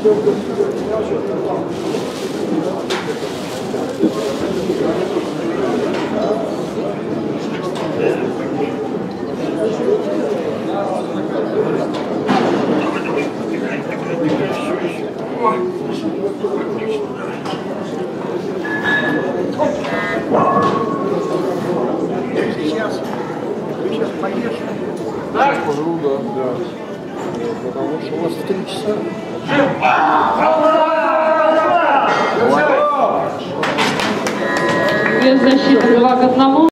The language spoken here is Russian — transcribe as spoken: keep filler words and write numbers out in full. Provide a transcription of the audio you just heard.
Сейчас, сейчас поешь. Да? Пожру, да. Да. Потому что у вас в три часа. Без защиты два к одному.